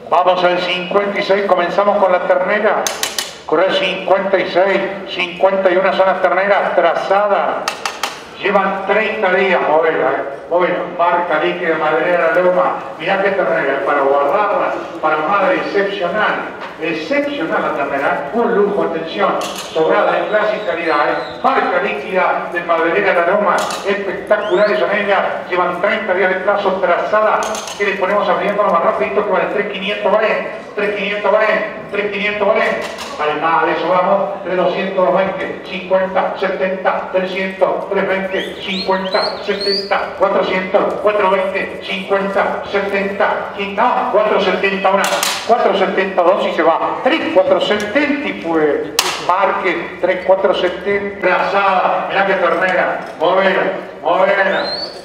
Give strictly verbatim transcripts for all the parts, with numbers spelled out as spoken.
Vamos al cincuenta y seis, comenzamos con la ternera. Corre cincuenta y seis, cincuenta y uno son las terneras trazadas. Llevan treinta días, movela, eh. Movela, marca líquida, maderera, loma. Mirá qué ternera, para guardarla, para madre, excepcional. Excepcional la ternera, un lujo, atención, sobrada en clase y calidad, eh. Marca líquida de maderera, la loma, espectaculares son ellas. Llevan treinta días de plazo trazada. ¿Qué les ponemos abriéndolo más rapidito que vale? tres mil quinientos valen, tres mil quinientos valen, tres mil quinientos valen. Vale más de eso, vamos, tres mil doscientos veinte, cincuenta, setenta, trescientos, trescientos veinte, cincuenta, setenta, cuatrocientos, cuatrocientos veinte, cincuenta, setenta, no, cuatrocientos setenta una, cuatrocientos setenta dos y se va, tres mil cuatrocientos setenta y pues, marque, tres mil cuatrocientos setenta, trazada, mirá que ternera, movela, movela.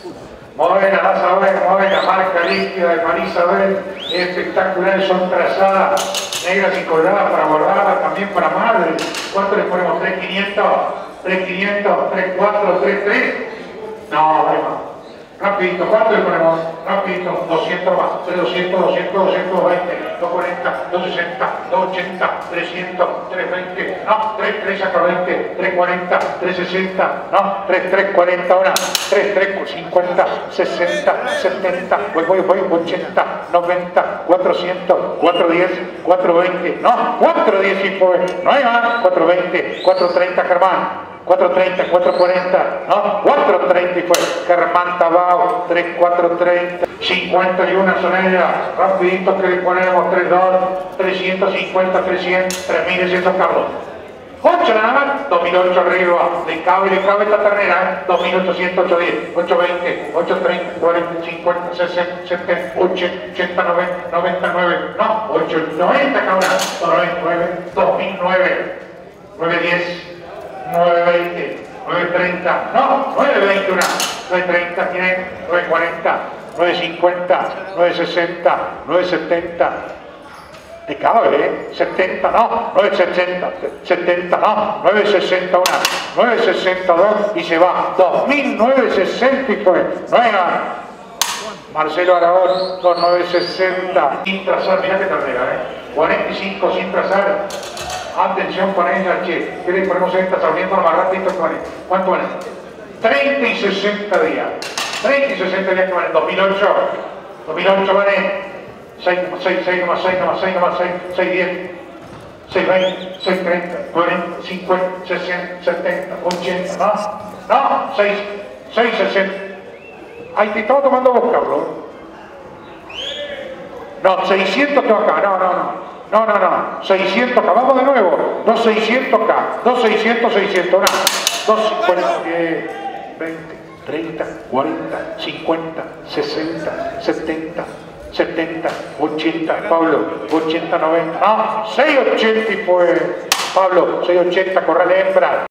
Movela, la saber, movela, marca líquida de Marisabel, espectaculares, son trazadas, negras y colgadas para bordarlas, también para madre. ¿Cuánto le ponemos? tres mil quinientos, tres mil quinientos, tres mil cuatrocientos, tres mil trescientos. No, bueno. Rapidito, ¿cuánto le ponemos? Rapidito, doscientos más, tres mil doscientos, doscientos, doscientos veinte, doscientos cuarenta, doscientos sesenta, doscientos ochenta, trescientos, trescientos veinte, no, tres mil trescientos veinte, trescientos cuarenta, trescientos sesenta, no, tres mil cuarenta una, tres mil cincuenta, sesenta, setenta, voy, voy, voy, ochenta, noventa, cuatrocientos, cuatrocientos diez, cuatrocientos veinte, no, cuatrocientos diez y fue, no hay más, cuatrocientos veinte, cuatrocientos treinta, Germán. cuatrocientos treinta, cuatrocientos cuarenta, ¿no? cuatrocientos treinta y fue Germán Tabao, tres mil cuatrocientos treinta, cincuenta y uno son ellas, rapidito que le ponemos, tres mil dos, trescientos cincuenta, trescientos, tres mil seiscientos Carlos. ocho nada más, dos mil ocho arriba, le cabe, le cabe esta ternera, ¿eh? dos mil ochocientos, ochocientos diez, ochocientos veinte, ochocientos treinta, cuarenta, cincuenta, sesenta, setenta, ochenta, noventa, noventa y nueve, no, ochocientos noventa cabrón, dos mil nueve, nueve diez, nueve veinte, nueve treinta, no, nueve veinte una, nueve treinta, tiene nueve cuarenta, nueve cincuenta, nueve sesenta, nueve setenta, te cabe, ¿eh? setenta, no, nueve sesenta, setenta, no, nueve sesenta una, nueve sesenta dos y se va, dos mil novecientos sesenta y fue, nueva. Marcelo Aragón con novecientos sesenta, sin trazar, mirá qué ternera, ¿eh? cuarenta y cinco sin trazar. Atención con ella, che. ¿Qué le ponemos a estas abriendo más rápido que vale? ¿Cuánto vale? treinta y sesenta días. treinta y sesenta días que valen. dos mil ocho. dos mil ocho vale. seis, seis, seis nomás, seis nomás, seis nomás, seis, seis, diez. seis, veinte, seis, treinta, cuarenta, cincuenta, sesenta, setenta, ochenta, ¿no? No, seis, seis, sesenta. Ay, te estaba tomando vos, Carlos. No, seiscientos tengo acá, no, no, no. No, no, no, seiscientos K, vamos de nuevo, dos seiscientos K, dos seiscientos, seiscientos, no, dos cincuenta, diez, veinte, treinta, cuarenta, cincuenta, sesenta, setenta, setenta, ochenta, Pablo, ochenta, noventa, no, seiscientos ochenta y pues, Pablo, seiscientos ochenta, corral hembra.